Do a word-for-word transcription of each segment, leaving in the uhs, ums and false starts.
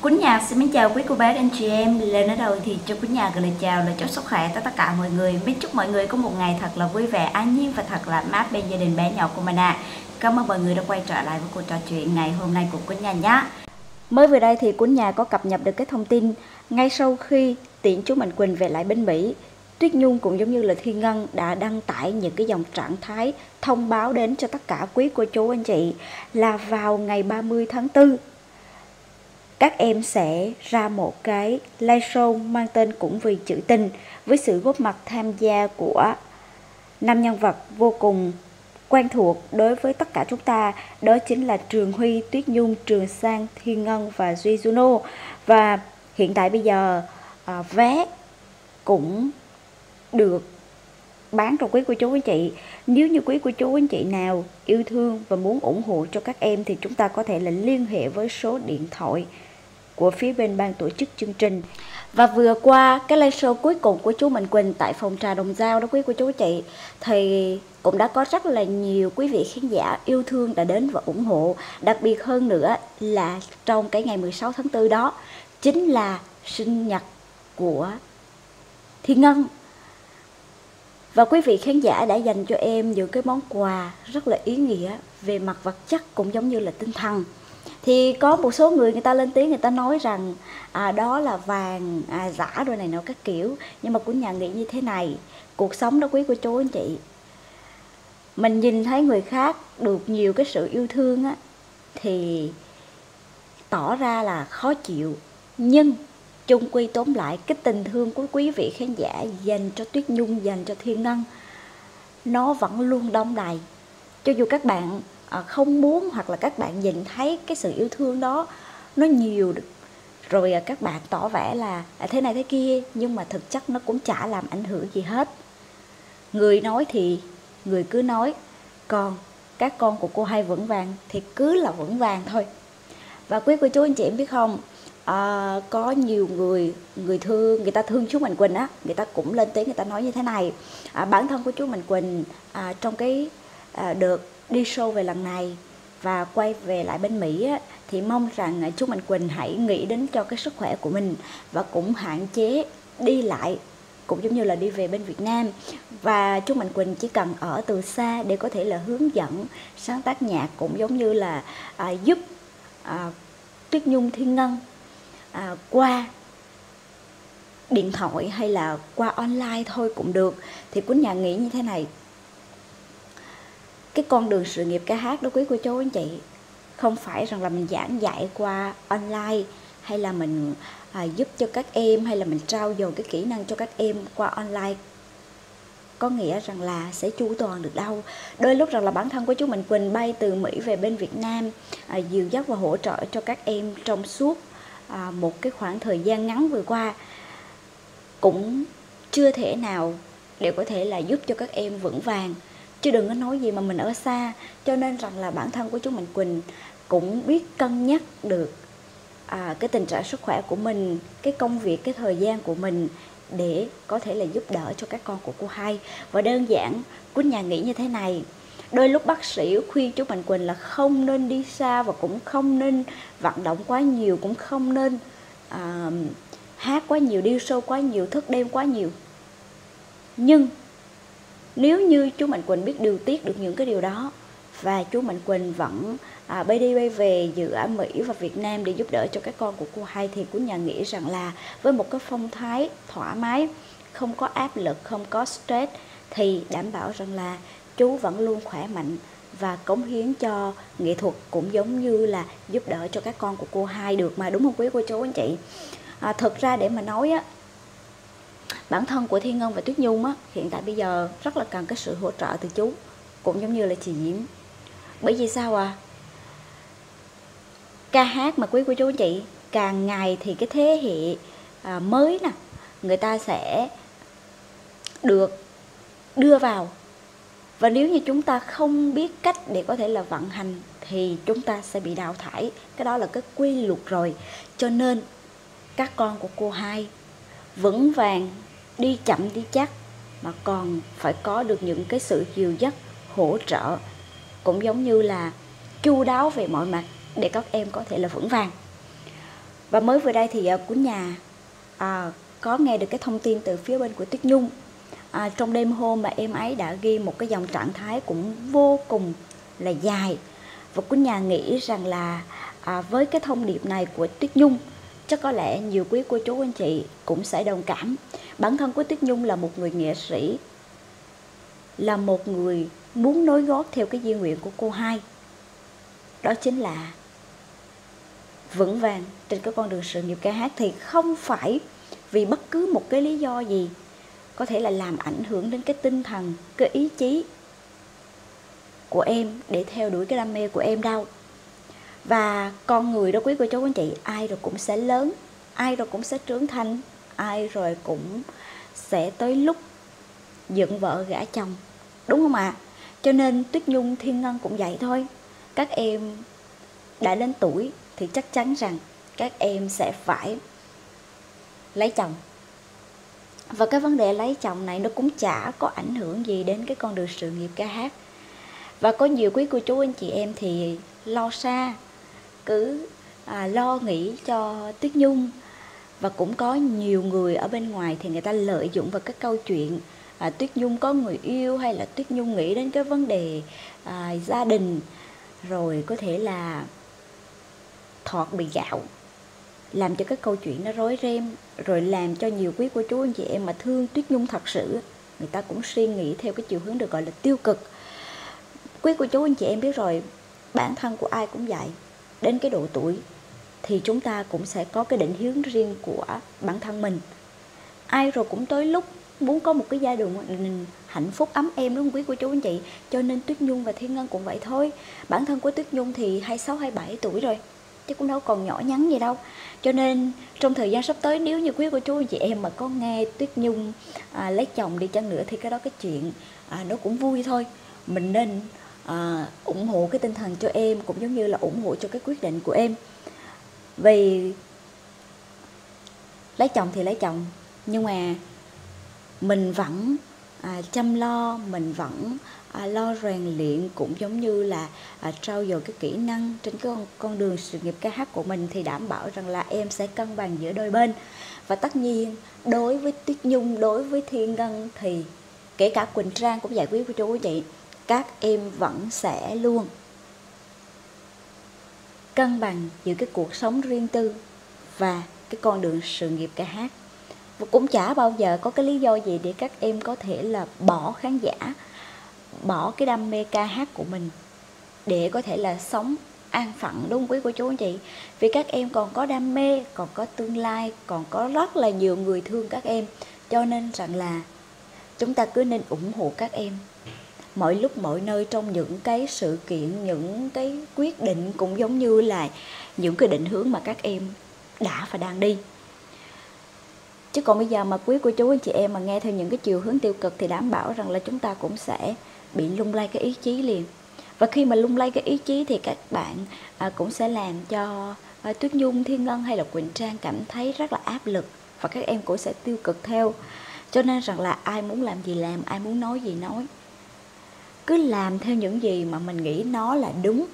Quýnh Nhạc xin mến chào quý cô bác anh chị em. Lời nói đầu thì cho Quýnh Nhạc gửi lời chào, lời chúc sức khỏe tới tất cả mọi người. Mến chúc mọi người có một ngày thật là vui vẻ, an nhiên và thật là mát bên gia đình bé nhỏ của mình ạ. À. Cảm ơn mọi người đã quay trở lại với cuộc trò chuyện ngày hôm nay của Quýnh Nhạc nhé. Mới vừa đây thì Quýnh Nhạc có cập nhật được cái thông tin ngay sau khi tiễn chú Mạnh Quỳnh về lại bên Mỹ, Tuyết Nhung cũng giống như là Thiên Ngân đã đăng tải những cái dòng trạng thái thông báo đến cho tất cả quý cô chú anh chị là vào ngày ba mươi tháng tư các em sẽ ra một cái live show mang tên Cũng Vì Chữ Tình với sự góp mặt tham gia của năm nhân vật vô cùng quen thuộc đối với tất cả chúng ta, đó chính là Trường Huy, Tuyết Nhung, Trường Sang, Thiên Ngân và Duy Juno. Và hiện tại bây giờ à, vé cũng được bán cho quý cô chú anh chị. Nếu như quý cô chú anh chị nào yêu thương và muốn ủng hộ cho các em thì chúng ta có thể là liên hệ với số điện thoại của phía bên ban tổ chức chương trình. Và vừa qua cái live show cuối cùng của chú Mạnh Quỳnh tại phòng trà Đồng Dao đó quý cô chú anh chị, thì cũng đã có rất là nhiều quý vị khán giả yêu thương đã đến và ủng hộ. Đặc biệt hơn nữa là trong cái ngày mười sáu tháng tư đó chính là sinh nhật của Thiên Ngân. Và quý vị khán giả đã dành cho em những cái món quà rất là ý nghĩa về mặt vật chất cũng giống như là tinh thần. Thì có một số người người ta lên tiếng, người ta nói rằng à, đó là vàng à, giả rồi này nọ các kiểu. Nhưng mà Quýnh Nhạc nghĩ như thế này, cuộc sống đó quý cô chú anh chị, mình nhìn thấy người khác được nhiều cái sự yêu thương á, thì tỏ ra là khó chịu. Nhưng chung quy tóm lại, cái tình thương của quý vị khán giả dành cho Tuyết Nhung, dành cho Thiên Ngân, nó vẫn luôn đông đầy. Cho dù các bạn không muốn hoặc là các bạn nhìn thấy cái sự yêu thương đó nó nhiều rồi các bạn tỏ vẻ là thế này thế kia, nhưng mà thực chất nó cũng chả làm ảnh hưởng gì hết. Người nói thì người cứ nói, còn các con của cô Hai vững vàng thì cứ là vững vàng thôi. Và quý cô chú anh chị em biết không, à, có nhiều người người thương, người ta thương chú Mạnh Quỳnh á, người ta cũng lên tiếng, người ta nói như thế này. À, bản thân của chú Mạnh Quỳnh à, trong cái à, đợt đi show về lần này và quay về lại bên Mỹ á, thì mong rằng chú Mạnh Quỳnh hãy nghĩ đến cho cái sức khỏe của mình và cũng hạn chế đi lại, cũng giống như là đi về bên Việt Nam. Và chú Mạnh Quỳnh chỉ cần ở từ xa để có thể là hướng dẫn sáng tác nhạc, cũng giống như là à, giúp à, Tuyết Nhung, Thiên Ngân à, qua điện thoại hay là qua online thôi cũng được. Thì Quýnh Nhạc nghĩ như thế này, cái con đường sự nghiệp ca hát đó quý cô chú anh chị, không phải rằng là mình giảng dạy qua online hay là mình à, giúp cho các em hay là mình trao dồi cái kỹ năng cho các em qua online có nghĩa rằng là sẽ chu toàn được đâu. Đôi lúc rằng là bản thân của chú Mạnh Quỳnh bay từ Mỹ về bên Việt Nam à, dìu dắt và hỗ trợ cho các em trong suốt à, một cái khoảng thời gian ngắn vừa qua, cũng chưa thể nào để có thể là giúp cho các em vững vàng, chứ đừng có nói gì mà mình ở xa. Cho nên rằng là bản thân của chú Mạnh Quỳnh cũng biết cân nhắc được à, cái tình trạng sức khỏe của mình, cái công việc, cái thời gian của mình để có thể là giúp đỡ cho các con của cô Hai. Và đơn giản Quýnh Nhạc nghĩ như thế này, đôi lúc bác sĩ khuyên chú Mạnh Quỳnh là không nên đi xa và cũng không nên vận động quá nhiều, cũng không nên à, hát quá nhiều, đi show quá nhiều, thức đêm quá nhiều. Nhưng nếu như chú Mạnh Quỳnh biết điều tiết được những cái điều đó và chú Mạnh Quỳnh vẫn à, bay đi bay về giữa Mỹ và Việt Nam để giúp đỡ cho các con của cô Hai, thì Quýnh Nhạc nghĩ rằng là với một cái phong thái thoải mái, không có áp lực, không có stress, thì đảm bảo rằng là chú vẫn luôn khỏe mạnh và cống hiến cho nghệ thuật, cũng giống như là giúp đỡ cho các con của cô Hai được mà, đúng không quý cô chú anh chị? À, thực ra để mà nói á, bản thân của Thiên Ngân và Tuyết Nhung á, hiện tại bây giờ rất là cần cái sự hỗ trợ từ chú, cũng giống như là chị Diễm. Bởi vì sao à? Ca hát mà quý cô chú anh chị, càng ngày thì cái thế hệ à, mới nè, người ta sẽ được đưa vào. Và nếu như chúng ta không biết cách để có thể là vận hành thì chúng ta sẽ bị đào thải. Cái đó là cái quy luật rồi. Cho nên các con của cô Hai vững vàng, đi chậm đi chắc, mà còn phải có được những cái sự dìu dắt, hỗ trợ, cũng giống như là chu đáo về mọi mặt để các em có thể là vững vàng. Và mới vừa đây thì uh, của nhà à, có nghe được cái thông tin từ phía bên của Tuyết Nhung. À, trong đêm hôm mà em ấy đã ghi một cái dòng trạng thái cũng vô cùng là dài. Và của nhà nghĩ rằng là à, với cái thông điệp này của Tuyết Nhung, chắc có lẽ nhiều quý cô chú anh chị cũng sẽ đồng cảm. Bản thân của Tuyết Nhung là một người nghệ sĩ, là một người muốn nối gót theo cái di nguyện của cô hai. Đó chính là vững vàng trên cái con đường sự nghiệp ca hát, thì không phải vì bất cứ một cái lý do gì có thể là làm ảnh hưởng đến cái tinh thần, cái ý chí của em để theo đuổi cái đam mê của em đâu. Và con người đó quý cô chú anh chị, ai rồi cũng sẽ lớn, ai rồi cũng sẽ trưởng thành, ai rồi cũng sẽ tới lúc dựng vợ gả chồng, đúng không ạ? À? Cho nên Tuyết Nhung, Thiên Ngân cũng vậy thôi. Các em đã đến tuổi thì chắc chắn rằng các em sẽ phải lấy chồng. Và cái vấn đề lấy chồng này nó cũng chả có ảnh hưởng gì đến cái con đường sự nghiệp ca hát. Và có nhiều quý cô chú anh chị em thì lo xa, cứ à, lo nghĩ cho Tuyết Nhung. Và cũng có nhiều người ở bên ngoài thì người ta lợi dụng vào cái câu chuyện à, Tuyết Nhung có người yêu, hay là Tuyết Nhung nghĩ đến cái vấn đề à, gia đình, rồi có thể là thọt bị gạo, làm cho cái câu chuyện nó rối ren, rồi làm cho nhiều quý cô chú anh chị em mà thương Tuyết Nhung thật sự, người ta cũng suy nghĩ theo cái chiều hướng được gọi là tiêu cực. Quý cô chú anh chị em biết rồi, bản thân của ai cũng vậy, đến cái độ tuổi thì chúng ta cũng sẽ có cái định hướng riêng của bản thân mình. Ai rồi cũng tới lúc muốn có một cái gia đình hạnh phúc ấm êm, đúng không quý cô chú anh chị? Cho nên Tuyết Nhung và Thiên Ngân cũng vậy thôi. Bản thân của Tuyết Nhung thì hai mươi sáu, hai mươi bảy tuổi rồi, chứ cũng đâu còn nhỏ nhắn gì đâu. Cho nên trong thời gian sắp tới, nếu như quý cô chú anh chị em mà có nghe Tuyết Nhung à, lấy chồng đi chăng nữa, thì cái đó cái chuyện à, nó cũng vui thôi. Mình nên à, ủng hộ cái tinh thần cho em, cũng giống như là ủng hộ cho cái quyết định của em. Vì lấy chồng thì lấy chồng, nhưng mà mình vẫn à, chăm lo, mình vẫn à, lo rèn luyện, cũng giống như là à, trau dồi cái kỹ năng trên cái con, con đường sự nghiệp ca hát của mình, thì đảm bảo rằng là em sẽ cân bằng giữa đôi bên. Và tất nhiên đối với Tuyết Nhung, đối với Thiên Ngân, thì kể cả Quỳnh Trang cũng vậy quý cô chú chị, các em vẫn sẽ luôn cân bằng giữa cái cuộc sống riêng tư và cái con đường sự nghiệp ca hát. Và cũng chả bao giờ có cái lý do gì để các em có thể là bỏ khán giả, bỏ cái đam mê ca hát của mình để có thể là sống an phận, đúng không quý cô chú anh chị? Vì các em còn có đam mê, còn có tương lai, còn có rất là nhiều người thương các em. Cho nên rằng là chúng ta cứ nên ủng hộ các em mọi lúc mọi nơi trong những cái sự kiện, những cái quyết định, cũng giống như là những cái định hướng mà các em đã và đang đi. Chứ còn bây giờ mà quý cô chú anh chị em mà nghe theo những cái chiều hướng tiêu cực thì đảm bảo rằng là chúng ta cũng sẽ bị lung lay cái ý chí liền. Và khi mà lung lay cái ý chí thì các bạn à, cũng sẽ làm cho à, Tuyết Nhung, Thiên Ngân hay là Quỳnh Trang cảm thấy rất là áp lực, và các em cũng sẽ tiêu cực theo. Cho nên rằng là ai muốn làm gì làm, ai muốn nói gì nói, cứ làm theo những gì mà mình nghĩ nó là đúng.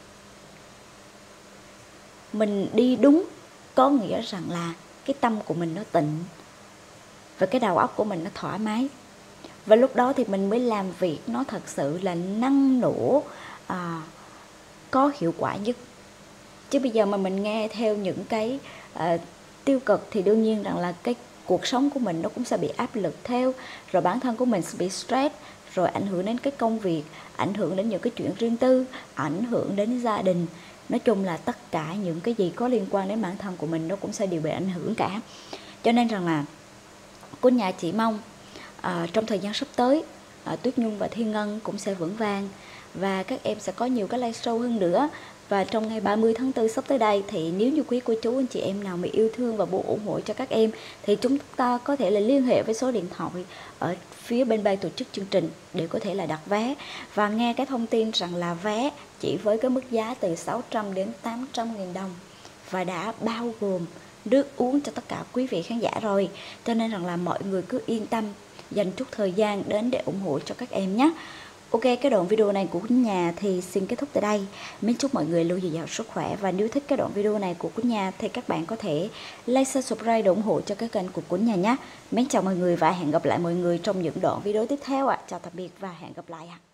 Mình đi đúng có nghĩa rằng là cái tâm của mình nó tịnh và cái đầu óc của mình nó thoải mái. Và lúc đó thì mình mới làm việc nó thật sự là năng nổ, à, có hiệu quả nhất. Chứ bây giờ mà mình nghe theo những cái à, tiêu cực thì đương nhiên rằng là cái cuộc sống của mình nó cũng sẽ bị áp lực theo. Rồi bản thân của mình sẽ bị stress, rồi ảnh hưởng đến cái công việc, ảnh hưởng đến những cái chuyện riêng tư, ảnh hưởng đến gia đình. Nói chung là tất cả những cái gì có liên quan đến bản thân của mình nó cũng sẽ đều bị ảnh hưởng cả. Cho nên rằng là cô nhà chỉ mong à, trong thời gian sắp tới à, Tuyết Nhung và Thiên Ngân cũng sẽ vững vàng, và các em sẽ có nhiều cái live show hơn nữa. Và trong ngày ba mươi tháng tư sắp tới đây thì nếu như quý cô chú anh chị em nào mà yêu thương và muốn ủng hộ cho các em thì chúng ta có thể là liên hệ với số điện thoại ở phía bên ban tổ chức chương trình để có thể là đặt vé. Và nghe cái thông tin rằng là vé chỉ với cái mức giá từ sáu trăm đến tám trăm nghìn đồng và đã bao gồm nước uống cho tất cả quý vị khán giả rồi. Cho nên rằng là mọi người cứ yên tâm, dành chút thời gian đến để ủng hộ cho các em nhé. Ok, cái đoạn video này của Quýnh Nhà thì xin kết thúc tại đây. Mến chúc mọi người luôn dồi dào sức khỏe, và nếu thích cái đoạn video này của Quýnh Nhà thì các bạn có thể like, share, subscribe để ủng hộ cho cái kênh của Quýnh Nhà nhé. Mến chào mọi người và hẹn gặp lại mọi người trong những đoạn video tiếp theo ạ. À. Chào tạm biệt và hẹn gặp lại ạ. À.